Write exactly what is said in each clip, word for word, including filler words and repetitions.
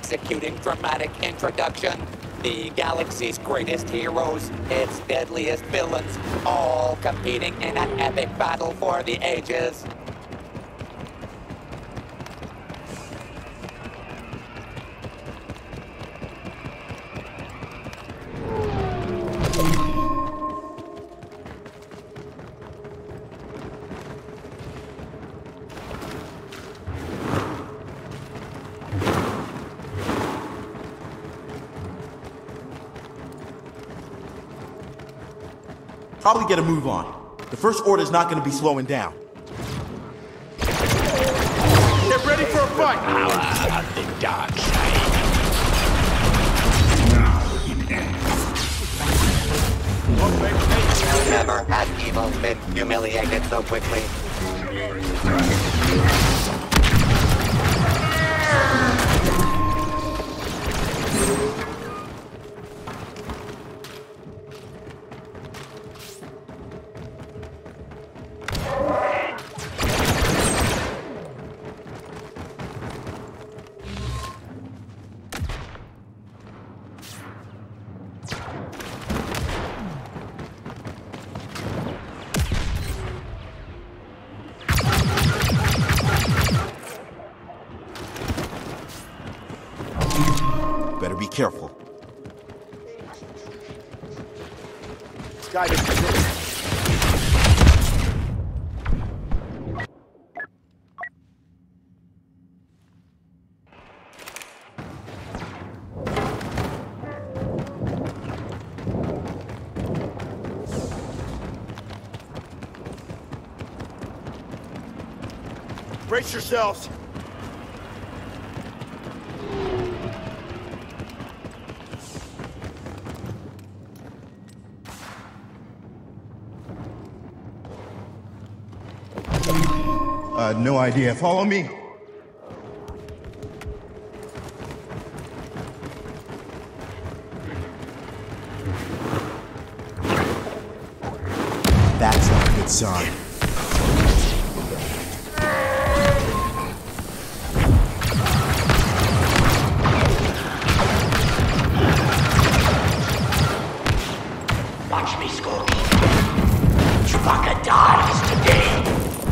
executing dramatic introduction. The galaxy's greatest heroes, its deadliest villains, all competing in an epic battle for the ages. Probably get a move on. The First Order's not going to be slowing down. Get ready for a fight! Power of the dark side. Now it ends. Never has evil been humiliated so quickly. Better be careful. Guide us to this. Brace yourselves. Uh, no idea. Follow me. That's not a good sign. Watch me, Scorpion. Chewbacca dies today.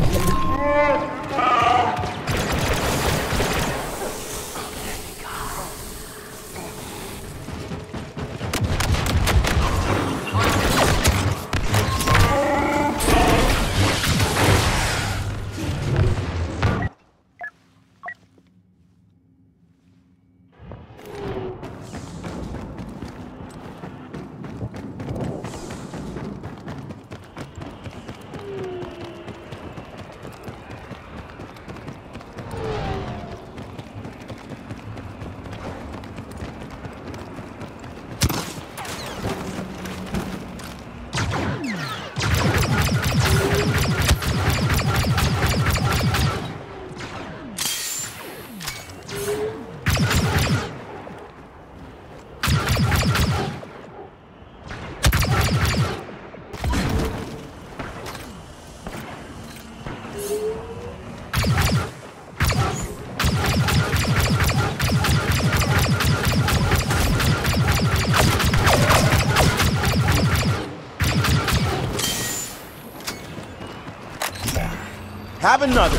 Have another.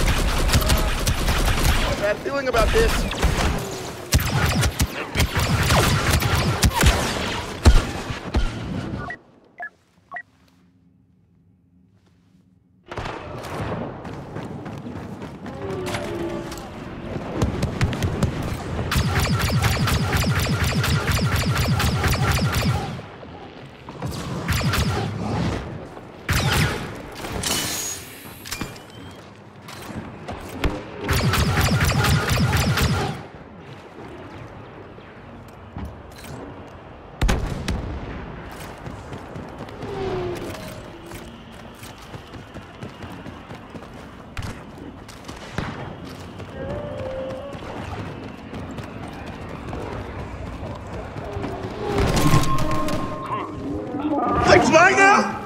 Bad feeling about this. Thing's mine now?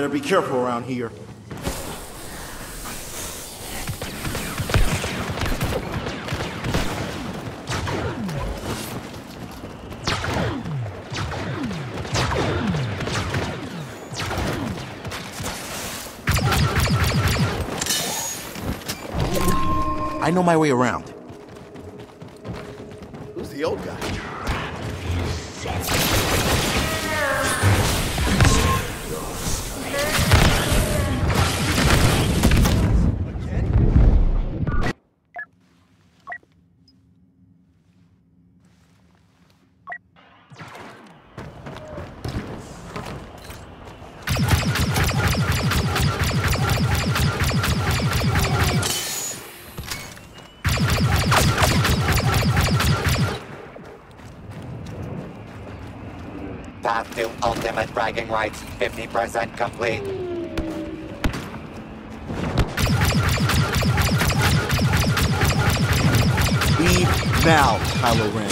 Better be careful around here. I know my way around. Who's the old guy? Path to ultimate bragging rights, fifty percent complete. Leave now, Kylo Ren.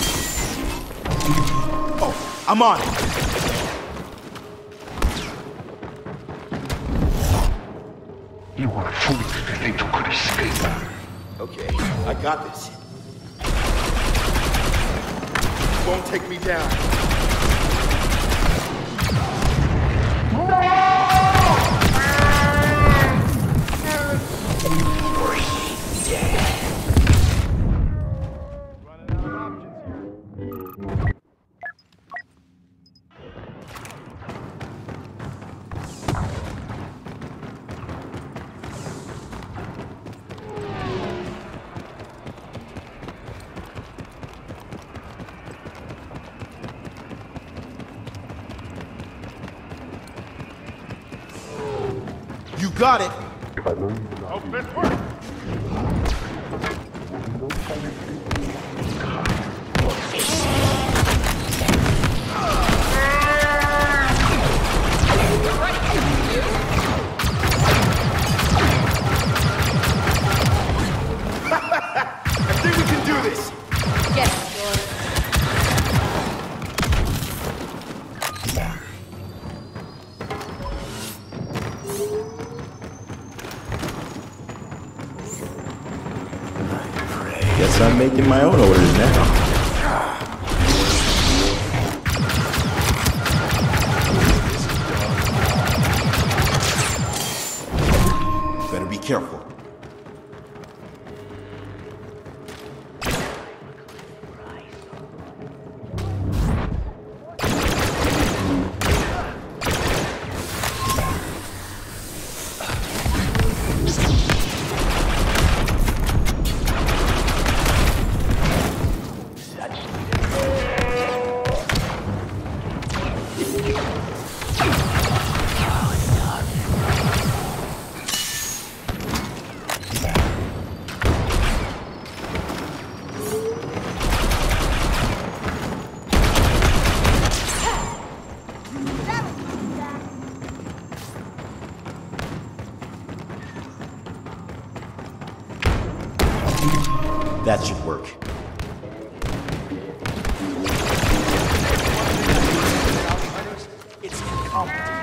Oh, I'm on it. You were foolish to think you could escape. Okay, I got this. Won't take me down. You got it. Hope this works. I think we can do this. Yes. Guess I'm making my own orders now. Better be careful. That should work. It's incompetent.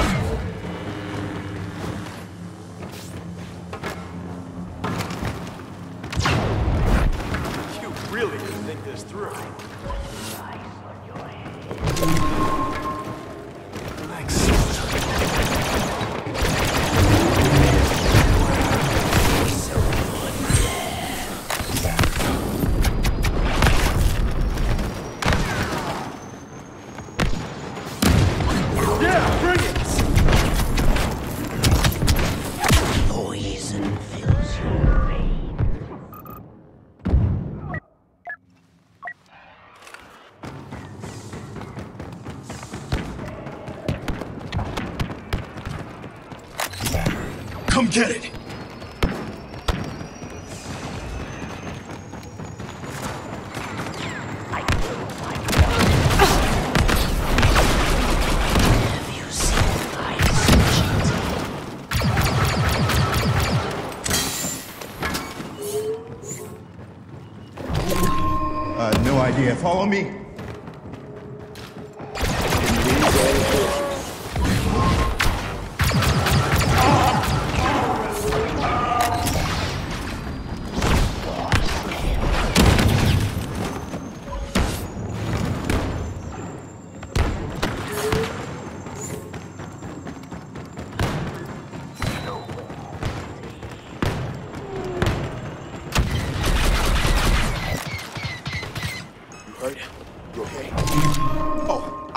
You really didn't think this through. Come get it! Uh, no idea. Follow me.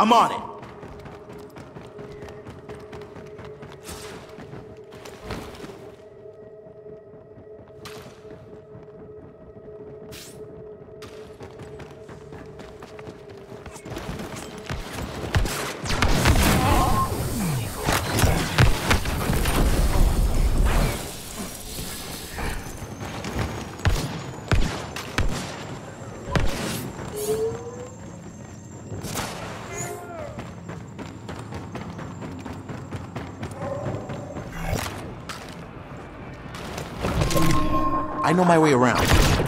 I'm on it. I know my way around.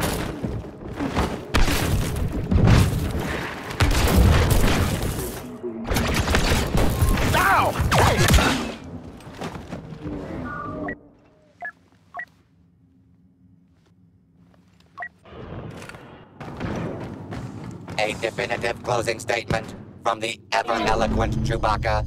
Ow! A definitive closing statement from the ever-eloquent Chewbacca.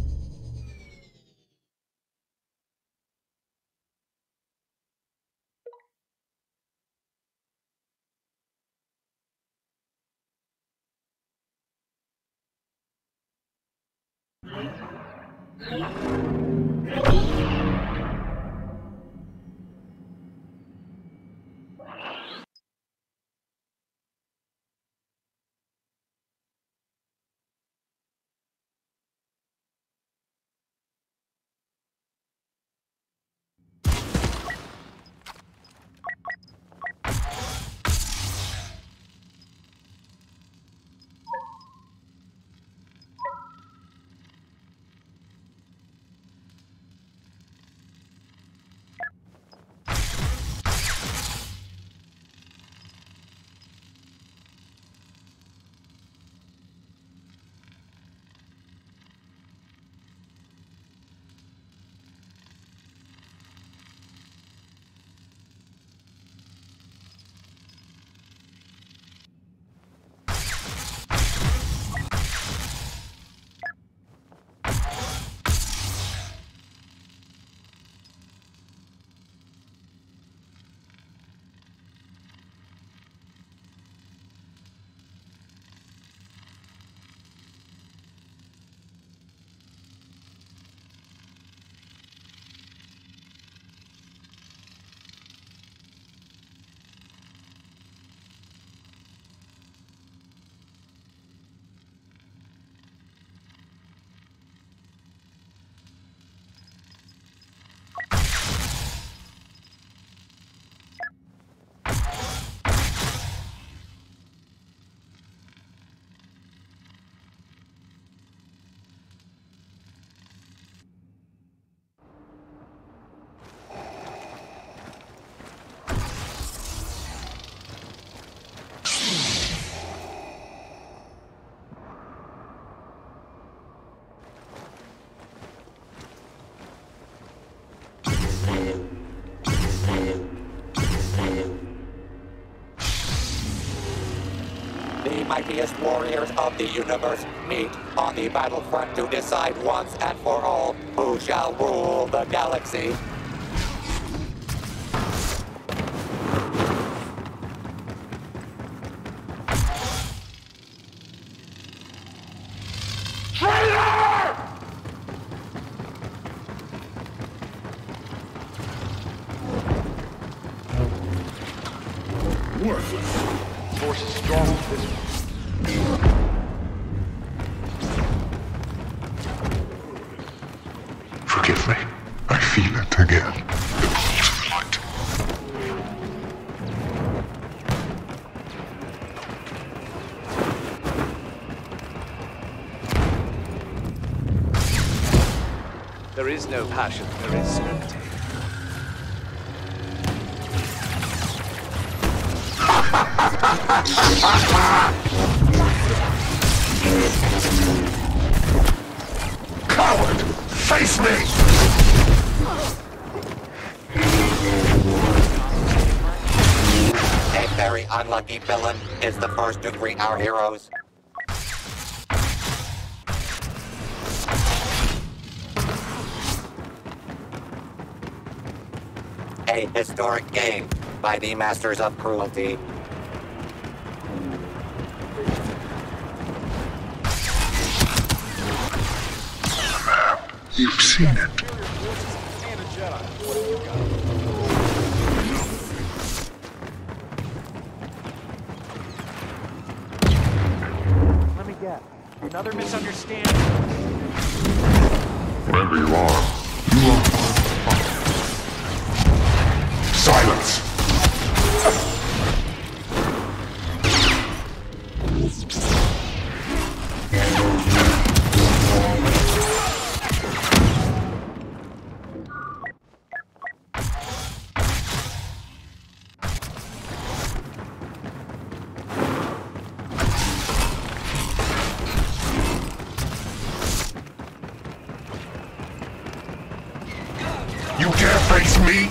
The mightiest warriors of the universe meet on the battlefront to decide once and for all who shall rule the galaxy. Worthless. Force is strong with this one. Forgive me. I feel it again. The pulse of light. There is no passion, there is certainty. Coward! Face me! A very unlucky villain is the first to greet our heroes. A historic game by the Masters of Cruelty. You've seen it. Let me guess. Another misunderstanding. Wherever you are, you are fine. Silence! You dare face me?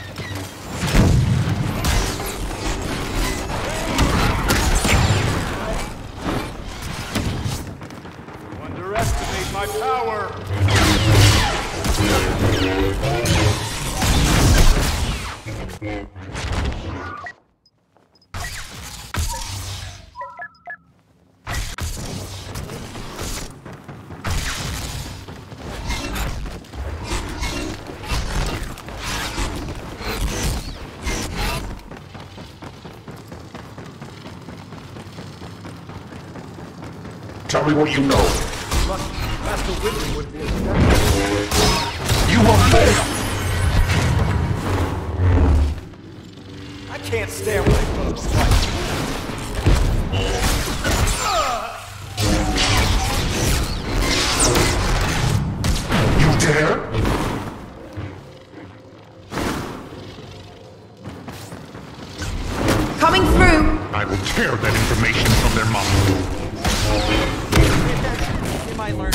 You underestimate my power. Tell me what you know. Master Whitney would be a You will fail! I can't stand when I go to fight. You dare? Coming through! I will tear that information from their minds. They might learn.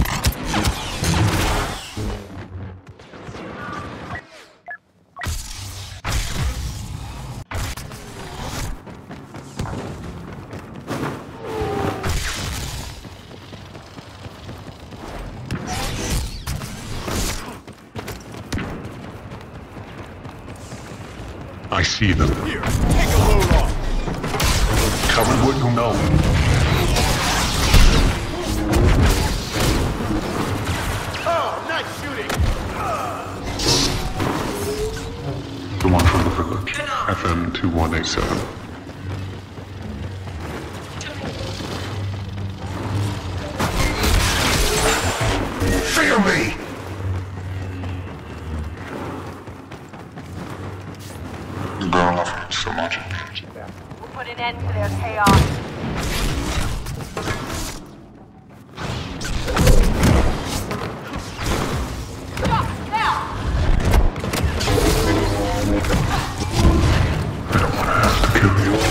I see them. Here, take a load off. Tell me what you know. Oh, nice shooting. The one from the village. F M two one eight seven. Fear me! You girl, I've heard so much. We'll put an end to their chaos. I don't want to have to kill you.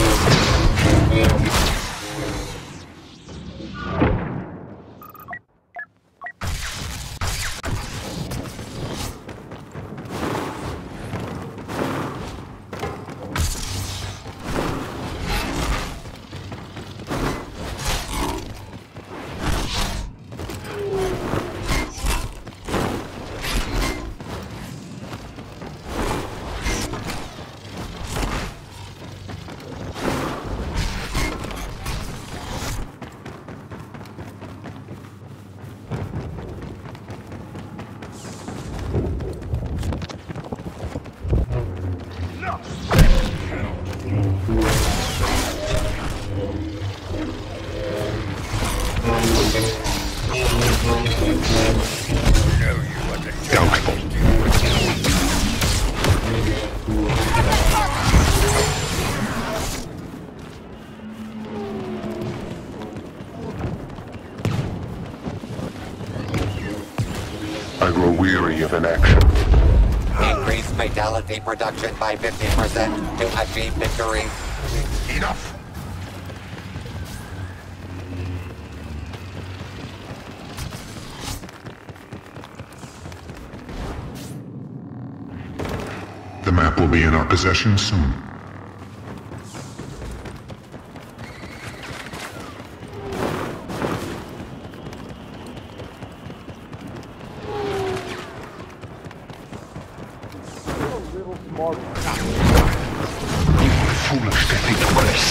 Doubtful. I grow weary of inaction. Increase fatality production by fifty percent to achieve victory. Enough! The map will be in our possession soon. You are foolish to think you will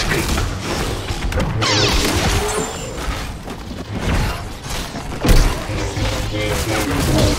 escape.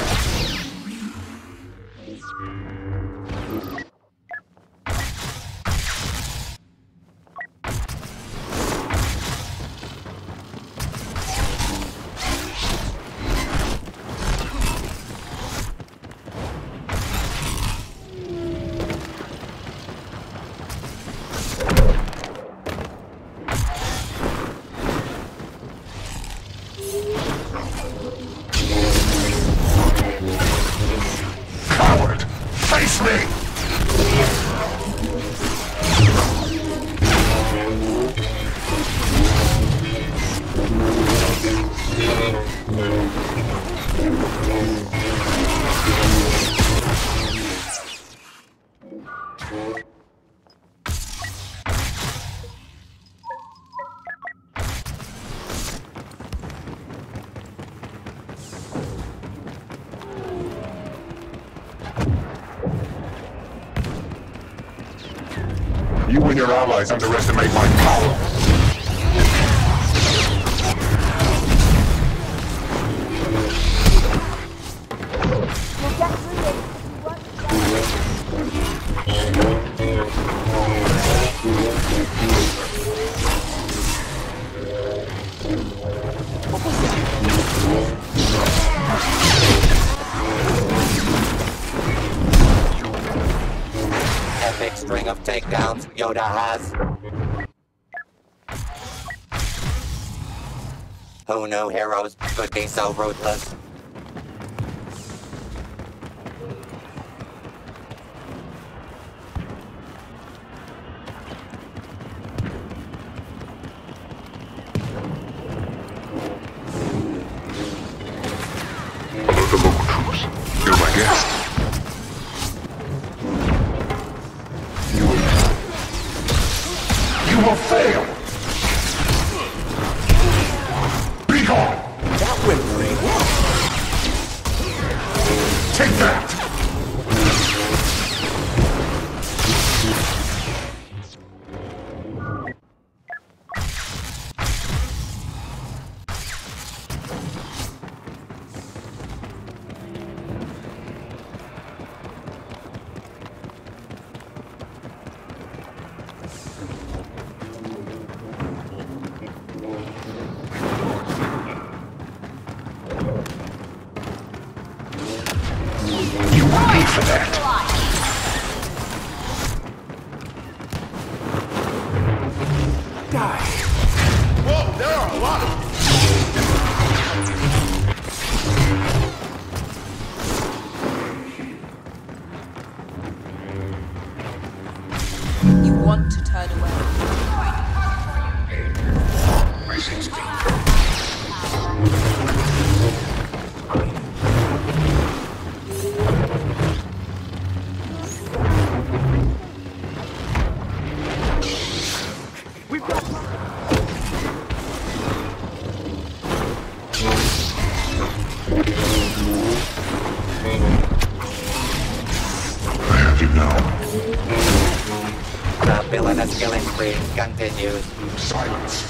You and your allies underestimate my power. Epic string of takedowns Yoda has. Who knew heroes could be so ruthless? The local troops. You're my guest. You will fail! Be gone! That went pretty well. Take that! You will pay for that. Die. Whoa, there are a lot of You want to turn away. I sense danger. I have you now. The villainous killing spree continues. Silence.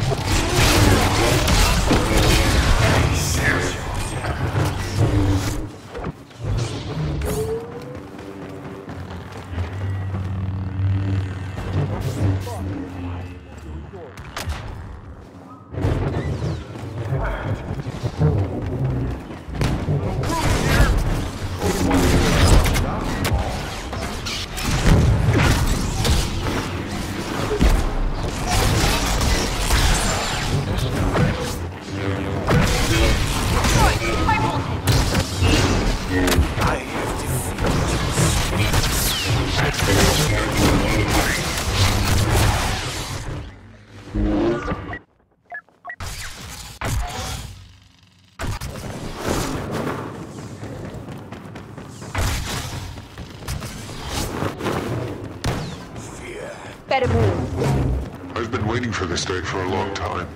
Better move. I've been waiting for this day for a long time.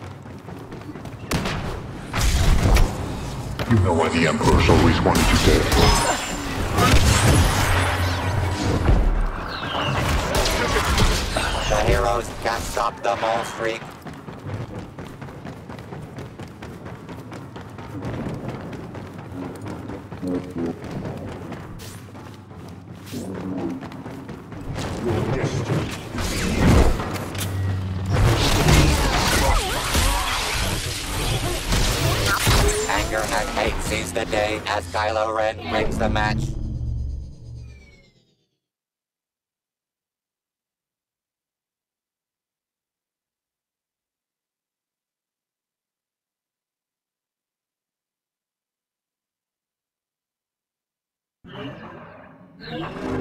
You know why the Emperor's always wanted you dead. The heroes can't stop the mole streak. Anger and hate seize the day as Kylo Ren breaks the match. Yeah.